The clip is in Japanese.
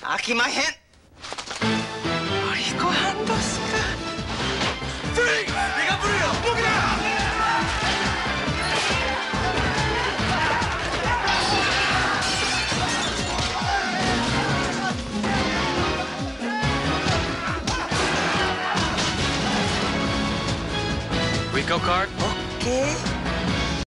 飽きまへん。おりこはんどすか。フリーデカプリオ僕だ。 Rico card? OK。